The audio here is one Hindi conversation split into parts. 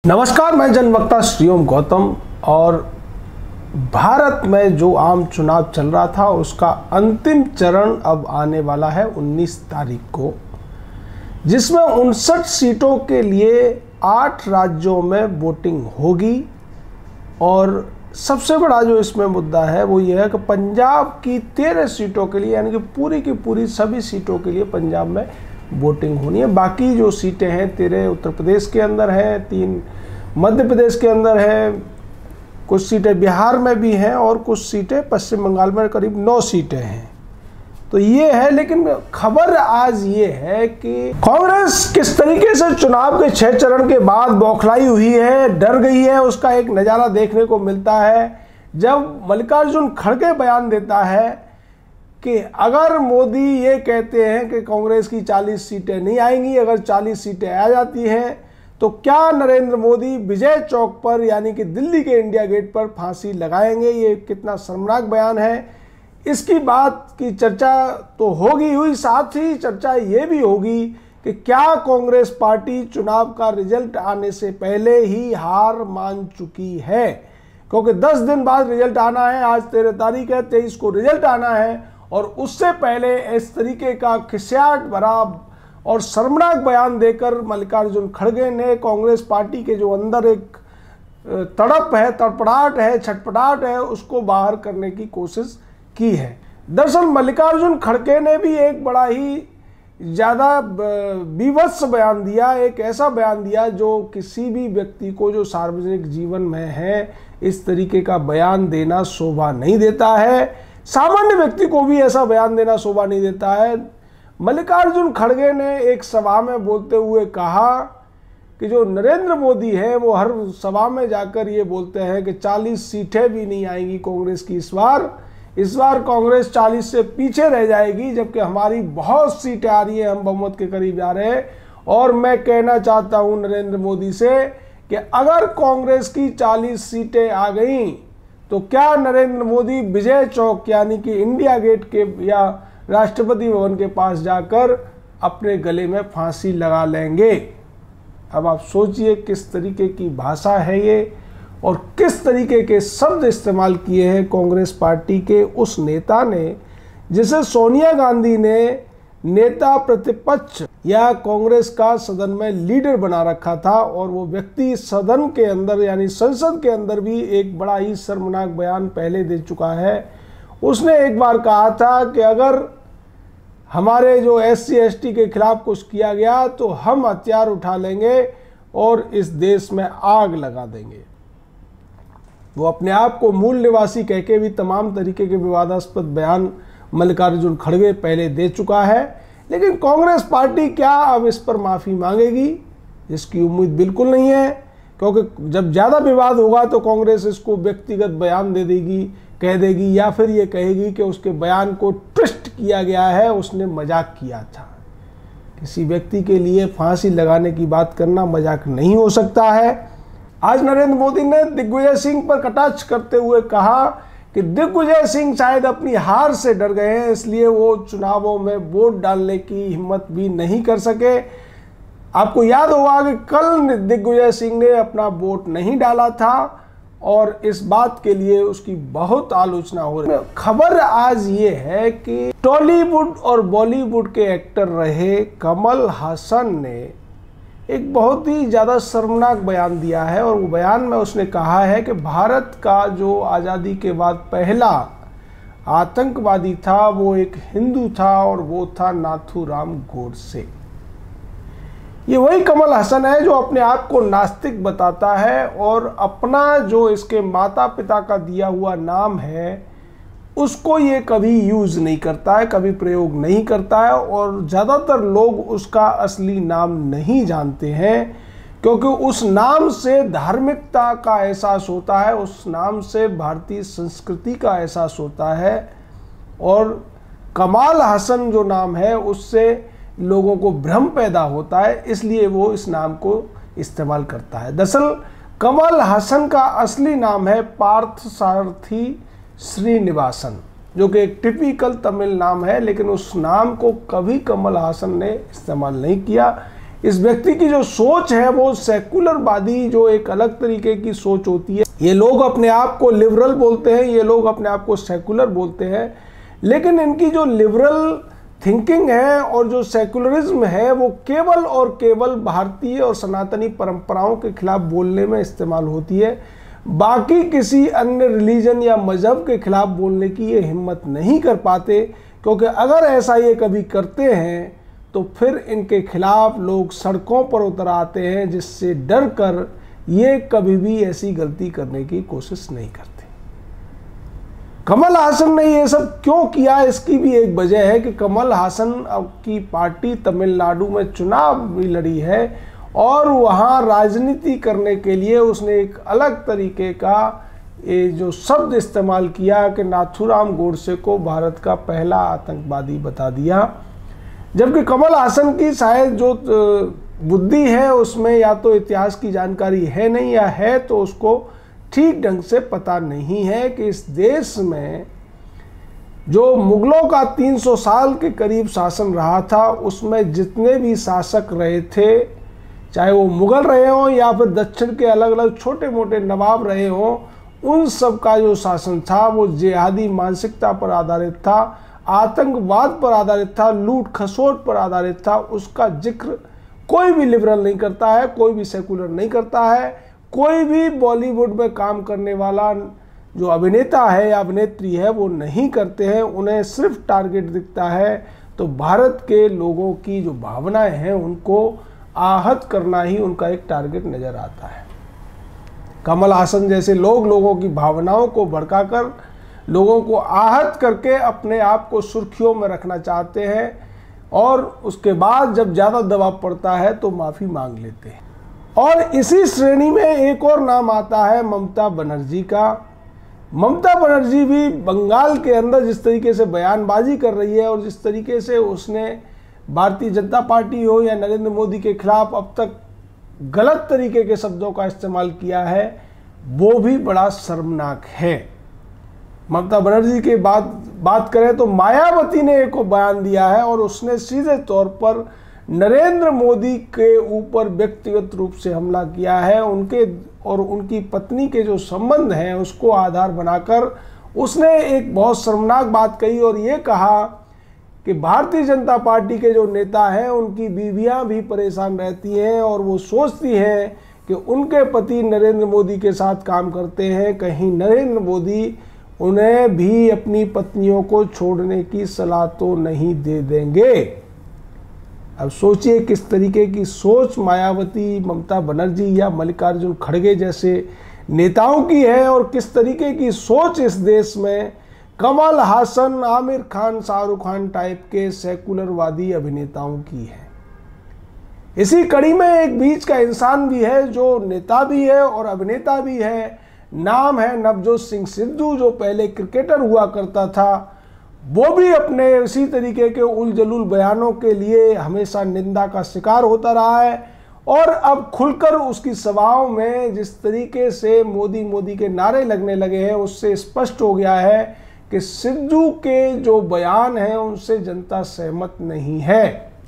नमस्कार, मैं जनवक्ता श्रीओम गौतम। और भारत में जो आम चुनाव चल रहा था उसका अंतिम चरण अब आने वाला है 19 तारीख को, जिसमें 59 सीटों के लिए 8 राज्यों में वोटिंग होगी। और सबसे बड़ा जो इसमें मुद्दा है वो ये है कि पंजाब की 13 सीटों के लिए, यानी कि पूरी की पूरी सभी सीटों के लिए पंजाब में वोटिंग होनी है। बाकी जो सीटें हैं 13 उत्तर प्रदेश के अंदर हैं, 3 मध्य प्रदेश के अंदर है, कुछ सीटें बिहार में भी हैं और कुछ सीटें पश्चिम बंगाल में, करीब 9 सीटें हैं। तो ये है, लेकिन खबर आज ये है कि कांग्रेस किस तरीके से चुनाव के 6 चरण के बाद बौखलाई हुई है, डर गई है, उसका एक नज़ारा देखने को मिलता है जब मल्लिकार्जुन खड़गे बयान देता है कि अगर मोदी ये कहते हैं कि कांग्रेस की 40 सीटें नहीं आएंगी, अगर 40 सीटें आ जाती हैं तो क्या नरेंद्र मोदी विजय चौक पर, यानी कि दिल्ली के इंडिया गेट पर फांसी लगाएंगे। ये कितना शर्मनाक बयान है, इसकी बात की चर्चा तो होगी हुई, साथ ही चर्चा ये भी होगी कि क्या कांग्रेस पार्टी चुनाव का रिजल्ट आने से पहले ही हार मान चुकी है, क्योंकि 10 दिन बाद रिजल्ट आना है। आज 13 तारीख है, 23 को रिजल्ट आना है और उससे पहले इस तरीके का खिसियाट भरा और शर्मनाक बयान देकर मल्लिकार्जुन खड़गे ने कांग्रेस पार्टी के जो अंदर एक तड़प है, तड़पड़ाहट है, छटपटाहट है, उसको बाहर करने की कोशिश की है। दरअसल मल्लिकार्जुन खड़गे ने भी एक बड़ा ही ज़्यादा विवत्स बयान दिया, एक ऐसा बयान दिया जो किसी भी व्यक्ति को जो सार्वजनिक जीवन में है इस तरीके का बयान देना शोभा नहीं देता है। सामान्य व्यक्ति को भी ऐसा बयान देना शोभा नहीं देता है। मल्लिकार्जुन खड़गे ने एक सभा में बोलते हुए कहा कि जो नरेंद्र मोदी है वो हर सभा में जाकर ये बोलते हैं कि 40 सीटें भी नहीं आएंगी कांग्रेस की इस बार कांग्रेस 40 से पीछे रह जाएगी, जबकि हमारी बहुत सीटें आ रही हैं, हम बहुमत के करीब जा रहे हैं। और मैं कहना चाहता हूं नरेंद्र मोदी से कि अगर कांग्रेस की 40 सीटें आ गई तो क्या नरेंद्र मोदी विजय चौक, यानी कि इंडिया गेट के या राष्ट्रपति भवन के पास जाकर अपने गले में फांसी लगा लेंगे। अब आप सोचिए किस तरीके की भाषा है ये और किस तरीके के शब्द इस्तेमाल किए हैं कांग्रेस पार्टी के उस नेता ने, जिसे सोनिया गांधी ने नेता प्रतिपक्ष या कांग्रेस का सदन में लीडर बना रखा था। और वो व्यक्ति सदन के अंदर, यानी संसद के अंदर भी एक बड़ा ही शर्मनाक बयान पहले दे चुका है। उसने एक बार कहा था कि अगर हमारे जो SC ST के खिलाफ कुछ किया गया तो हम हथियार उठा लेंगे और इस देश में आग लगा देंगे। वो अपने आप को मूल निवासी कह के भी तमाम तरीके के विवादास्पद बयान मल्लिकार्जुन खड़गे पहले दे चुका है। लेकिन कांग्रेस पार्टी क्या अब इस पर माफ़ी मांगेगी, इसकी उम्मीद बिल्कुल नहीं है, क्योंकि जब ज़्यादा विवाद होगा तो कांग्रेस इसको व्यक्तिगत बयान दे देगी, कह देगी, या फिर ये कहेगी कि उसके बयान को ट्विस्ट किया गया है, उसने मजाक किया था। किसी व्यक्ति के लिए फांसी लगाने की बात करना मजाक नहीं हो सकता है। आज नरेंद्र मोदी ने दिग्विजय सिंह पर कटाक्ष करते हुए कहा कि दिग्विजय सिंह शायद अपनी हार से डर गए हैं, इसलिए वो चुनावों में वोट डालने की हिम्मत भी नहीं कर सके। आपको याद होगा कि कल दिग्विजय सिंह ने अपना वोट नहीं डाला था और इस बात के लिए उसकी बहुत आलोचना हो रही है। खबर आज ये है कि टॉलीवुड और बॉलीवुड के एक्टर रहे कमल हासन ने एक बहुत ही ज़्यादा शर्मनाक बयान दिया है। और वो बयान में उसने कहा है कि भारत का जो आज़ादी के बाद पहला आतंकवादी था वो एक हिंदू था और वो था नाथूराम गोडसे। ये वही कमल हसन है जो अपने आप को नास्तिक बताता है और अपना जो इसके माता पिता का दिया हुआ नाम है उसको ये कभी यूज़ नहीं करता है, कभी प्रयोग नहीं करता है। और ज़्यादातर लोग उसका असली नाम नहीं जानते हैं, क्योंकि उस नाम से धार्मिकता का एहसास होता है, उस नाम से भारतीय संस्कृति का एहसास होता है। और कमाल हसन जो नाम है उससे लोगों को भ्रम पैदा होता है, इसलिए वो इस नाम को इस्तेमाल करता है। दरअसल कमल हसन का असली नाम है पार्थ सारथी श्रीनिवासन, जो कि एक टिपिकल तमिल नाम है, लेकिन उस नाम को कभी कमल हासन ने इस्तेमाल नहीं किया। इस व्यक्ति की जो सोच है वो सेकुलरवादी, जो एक अलग तरीके की सोच होती है। ये लोग अपने आप को लिबरल बोलते हैं, ये लोग अपने आप को सेकुलर बोलते हैं, लेकिन इनकी जो लिबरल थिंकिंग है और जो सेकुलरिज्म है वो केवल और केवल भारतीय और सनातनी परंपराओं के खिलाफ बोलने में इस्तेमाल होती है। बाकी किसी अन्य रिलीजन या मजहब के खिलाफ बोलने की ये हिम्मत नहीं कर पाते, क्योंकि अगर ऐसा ये कभी करते हैं तो फिर इनके खिलाफ लोग सड़कों पर उतर आते हैं, जिससे डर कर ये कभी भी ऐसी गलती करने की कोशिश नहीं करते। कमल हासन ने ये सब क्यों किया, इसकी भी एक वजह है कि कमल हासन की पार्टी तमिलनाडु में चुनाव भी लड़ी है और वहाँ राजनीति करने के लिए उसने एक अलग तरीके का ये जो शब्द इस्तेमाल किया कि नाथूराम गोडसे को भारत का पहला आतंकवादी बता दिया। जबकि कमल हासन की शायद जो बुद्धि है उसमें या तो इतिहास की जानकारी है नहीं, या है तो उसको ठीक ढंग से पता नहीं है कि इस देश में जो मुगलों का 300 साल के करीब शासन रहा था, उसमें जितने भी शासक रहे थे, चाहे वो मुगल रहे हों या फिर दक्षिण के अलग अलग छोटे मोटे नवाब रहे हों, उन सब का जो शासन था वो जिहादी मानसिकता पर आधारित था, आतंकवाद पर आधारित था, लूट खसोट पर आधारित था। उसका जिक्र कोई भी लिबरल नहीं करता है, कोई भी सेकुलर नहीं करता है, कोई भी बॉलीवुड में काम करने वाला जो अभिनेता है या अभिनेत्री है वो नहीं करते हैं। उन्हें सिर्फ टारगेट दिखता है तो भारत के लोगों की जो भावनाएं हैं उनको आहत करना ही उनका एक टारगेट नजर आता है। कमल हासन जैसे लोग लोगों की भावनाओं को भड़काकर लोगों को आहत करके अपने आप को सुर्खियों में रखना चाहते हैं, और उसके बाद जब ज़्यादा दबाव पड़ता है तो माफ़ी मांग लेते हैं। और इसी श्रेणी में एक और नाम आता है ममता बनर्जी का। ममता बनर्जी भी बंगाल के अंदर जिस तरीके से बयानबाजी कर रही है और जिस तरीके से उसने भारतीय जनता पार्टी हो या नरेंद्र मोदी के खिलाफ अब तक गलत तरीके के शब्दों का इस्तेमाल किया है, वो भी बड़ा शर्मनाक है। ममता बनर्जी के बात करें तो मायावती ने एक बयान दिया है और उसने सीधे तौर पर नरेंद्र मोदी के ऊपर व्यक्तिगत रूप से हमला किया है। उनके और उनकी पत्नी के जो संबंध हैं उसको आधार बनाकर उसने एक बहुत शर्मनाक बात कही और ये कहा कि भारतीय जनता पार्टी के जो नेता हैं उनकी बीवियां भी परेशान रहती हैं और वो सोचती हैं कि उनके पति नरेंद्र मोदी के साथ काम करते हैं, कहीं नरेंद्र मोदी उन्हें भी अपनी पत्नियों को छोड़ने की सलाह तो नहीं दे देंगे। अब सोचिए किस तरीके की सोच मायावती, ममता बनर्जी या मल्लिकार्जुन खड़गे जैसे नेताओं की है और किस तरीके की सोच इस देश में कमल हासन, आमिर खान, शाहरुख खान टाइप के सेकुलरवादी अभिनेताओं की है। इसी कड़ी में एक बीच का इंसान भी है जो नेता भी है और अभिनेता भी है। नाम है नवजोत सिंह सिद्धू, जो पहले क्रिकेटर हुआ करता था। वो भी अपने इसी तरीके के उलझुल बयानों के लिए हमेशा निंदा का शिकार होता रहा है और अब खुलकर उसकी सभाओं में जिस तरीके से मोदी मोदी के नारे लगने लगे हैं उससे स्पष्ट हो गया है कि सिद्धू के जो बयान हैं उनसे जनता सहमत नहीं है।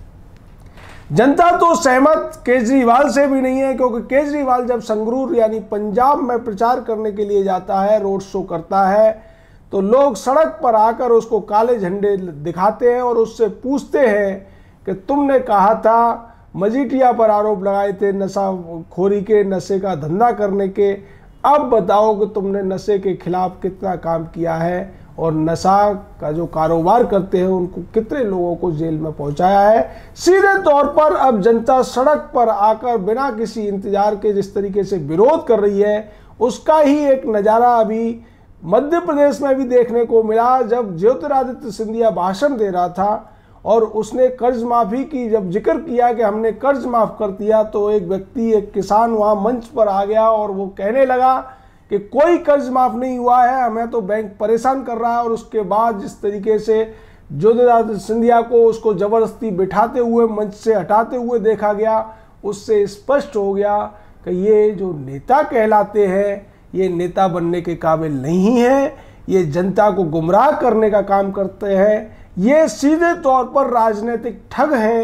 जनता तो सहमत केजरीवाल से भी नहीं है, क्योंकि केजरीवाल जब संगरूर यानी पंजाब में प्रचार करने के लिए जाता है, रोड शो करता है, तो लोग सड़क पर आकर उसको काले झंडे दिखाते हैं और उससे पूछते हैं कि तुमने कहा था, मजीठिया पर आरोप लगाए थे नशाखोरी के, नशे का धंधा करने के, अब बताओ कि तुमने नशे के खिलाफ कितना काम किया है और नशा का जो कारोबार करते हैं उनको कितने लोगों को जेल में पहुंचाया है। सीधे तौर पर अब जनता सड़क पर आकर बिना किसी इंतजार के जिस तरीके से विरोध कर रही है, उसका ही एक नज़ारा अभी मध्य प्रदेश में भी देखने को मिला। जब ज्योतिरादित्य सिंधिया भाषण दे रहा था और उसने कर्ज माफ़ी की जब जिक्र किया कि हमने कर्ज माफ़ कर दिया, तो एक व्यक्ति, एक किसान वहाँ मंच पर आ गया और वो कहने लगा कि कोई कर्ज माफ़ नहीं हुआ है, हमें तो बैंक परेशान कर रहा है। और उसके बाद जिस तरीके से ज्योतिरादित्य सिंधिया को उसको ज़बरदस्ती बिठाते हुए मंच से हटाते हुए देखा गया, उससे स्पष्ट हो गया कि ये जो नेता कहलाते हैं ये नेता बनने के काबिल नहीं है, ये जनता को गुमराह करने का काम करते हैं, ये सीधे तौर पर राजनीतिक ठग हैं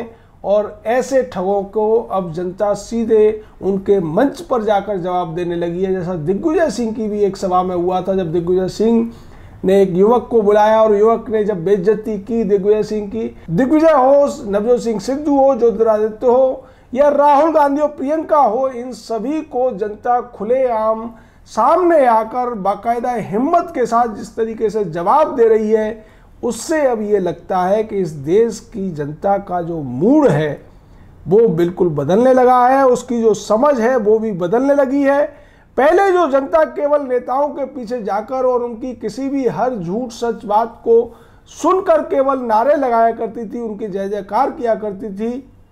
और ऐसे ठगों को अब जनता सीधे उनके मंच पर जाकर जवाब देने लगी है। जैसा दिग्विजय सिंह की भी एक सभा में हुआ था, जब दिग्विजय सिंह ने एक युवक को बुलाया और युवक ने जब बेइज्जती की दिग्विजय सिंह की, दिग्विजय हो, नवजोत सिंह सिद्धू हो, ज्योतिरादित्य हो या राहुल गांधी हो, प्रियंका हो, इन सभी को जनता खुलेआम सामने आकर बाकायदा हिम्मत के साथ जिस तरीके से जवाब दे रही है, उससे अब ये लगता है कि इस देश की जनता का जो मूड है वो बिल्कुल बदलने लगा है, उसकी जो समझ है वो भी बदलने लगी है। पहले जो जनता केवल नेताओं के पीछे जाकर और उनकी किसी भी हर झूठ सच बात को सुनकर केवल नारे लगाया करती थी, उनकी जय जयकार किया करती थी,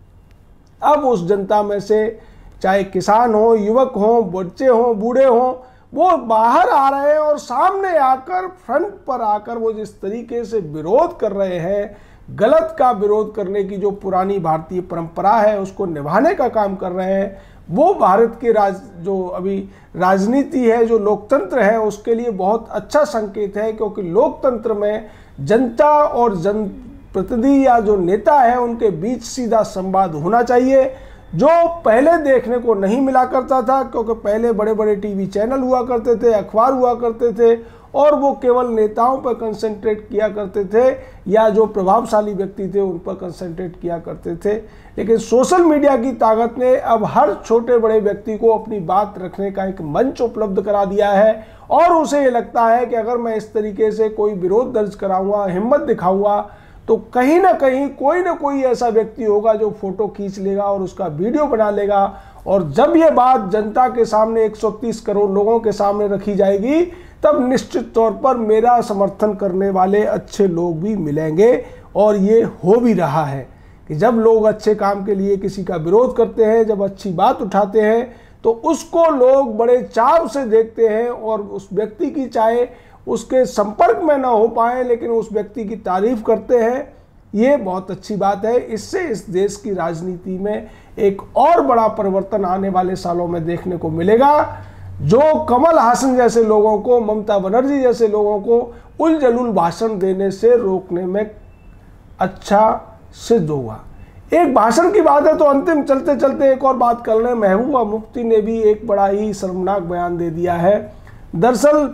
अब उस जनता में से चाहे किसान हो, युवक हो, बच्चे हो, बूढ़े हो, वो बाहर आ रहे हैं और सामने आकर फ्रंट पर आकर वो जिस तरीके से विरोध कर रहे हैं, गलत का विरोध करने की जो पुरानी भारतीय परंपरा है उसको निभाने का काम कर रहे हैं। वो भारत के जो अभी राजनीति है, जो लोकतंत्र है, उसके लिए बहुत अच्छा संकेत है, क्योंकि लोकतंत्र में जनता और जनप्रतिनिधि या जो नेता है उनके बीच सीधा संवाद होना चाहिए, जो पहले देखने को नहीं मिला करता था। क्योंकि पहले बड़े बड़े टीवी चैनल हुआ करते थे, अखबार हुआ करते थे और वो केवल नेताओं पर कंसंट्रेट किया करते थे या जो प्रभावशाली व्यक्ति थे उन पर कंसंट्रेट किया करते थे। लेकिन सोशल मीडिया की ताकत ने अब हर छोटे बड़े व्यक्ति को अपनी बात रखने का एक मंच उपलब्ध करा दिया है और उसे ये लगता है कि अगर मैं इस तरीके से कोई विरोध दर्ज कराऊंगा, हिम्मत दिखाऊंगा, तो कहीं ना कहीं कोई ना कोई ऐसा व्यक्ति होगा जो फोटो खींच लेगा और उसका वीडियो बना लेगा। और जब ये बात जनता के सामने 130 करोड़ लोगों के सामने रखी जाएगी, तब निश्चित तौर पर मेरा समर्थन करने वाले अच्छे लोग भी मिलेंगे। और ये हो भी रहा है कि जब लोग अच्छे काम के लिए किसी का विरोध करते हैं, जब अच्छी बात उठाते हैं, तो उसको लोग बड़े चाव से देखते हैं और उस व्यक्ति की चाहे उसके संपर्क में ना हो पाए लेकिन उस व्यक्ति की तारीफ करते हैं। ये बहुत अच्छी बात है। इससे इस देश की राजनीति में एक और बड़ा परिवर्तन आने वाले सालों में देखने को मिलेगा, जो कमल हासन जैसे लोगों को, ममता बनर्जी जैसे लोगों को उलझुल भाषण देने से रोकने में अच्छा सिद्ध होगा। एक भाषण की बात है तो अंतिम चलते चलते एक और बात कर लें। महबूबा मुफ्ती ने भी एक बड़ा ही शर्मनाक बयान दे दिया है। दरअसल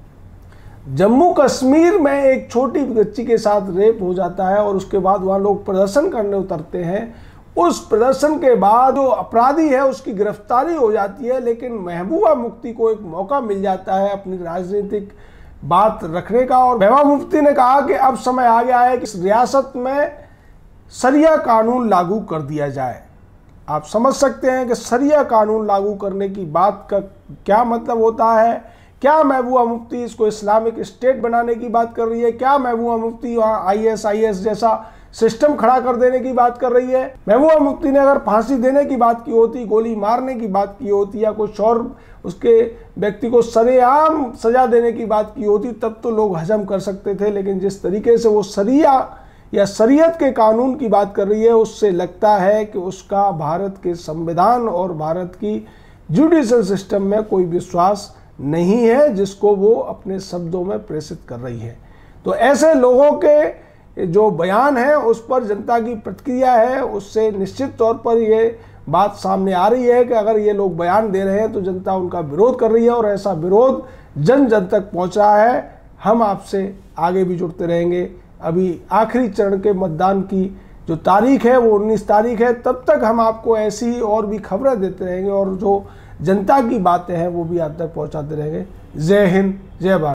जम्मू कश्मीर में एक छोटी बच्ची के साथ रेप हो जाता है और उसके बाद वहाँ लोग प्रदर्शन करने उतरते हैं। उस प्रदर्शन के बाद जो अपराधी है उसकी गिरफ्तारी हो जाती है, लेकिन महबूबा मुफ्ती को एक मौका मिल जाता है अपनी राजनीतिक बात रखने का। और महबूबा मुफ्ती ने कहा कि अब समय आ गया है कि इस रियासत में शरिया कानून लागू कर दिया जाए। आप समझ सकते हैं कि शरिया कानून लागू करने की बात का क्या मतलब होता है। क्या महबूबा मुफ्ती इसको इस्लामिक स्टेट बनाने की बात कर रही है? क्या महबूबा मुफ्ती वहाँ ISIS जैसा सिस्टम खड़ा कर देने की बात कर रही है? महबूबा मुफ्ती ने अगर फांसी देने की बात की होती, गोली मारने की बात की होती या कुछ और उसके व्यक्ति को सरेआम सजा देने की बात की होती, तब तो लोग हजम कर सकते थे। लेकिन जिस तरीके से वो शरिया या शरीयत के कानून की बात कर रही है, उससे लगता है कि उसका भारत के संविधान और भारत की जुडिशल सिस्टम में कोई विश्वास नहीं है, जिसको वो अपने शब्दों में प्रेषित कर रही है। तो ऐसे लोगों के जो बयान है उस पर जनता की प्रतिक्रिया है, उससे निश्चित तौर पर ये बात सामने आ रही है कि अगर ये लोग बयान दे रहे हैं तो जनता उनका विरोध कर रही है और ऐसा विरोध जन जन तक पहुंच रहा है। हम आपसे आगे भी जुड़ते रहेंगे। अभी आखिरी चरण के मतदान की जो तारीख है वो 19 तारीख है। तब तक हम आपको ऐसी और भी खबरें देते रहेंगे और जो जनता की बातें हैं वो भी आप तक पहुंचाते रहेंगे। जय हिंद, जय भारत।